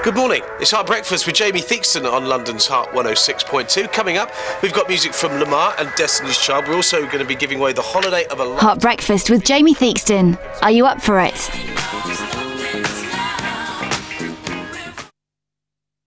Good morning. It's Heart Breakfast with Jamie Theakstone on London's Heart 106.2. Coming up, we've got music from Lamar and Destiny's Child. We're also going to be giving away the Holiday of a Lifetime. Heart Breakfast with Jamie Theakstone. Are you up for it?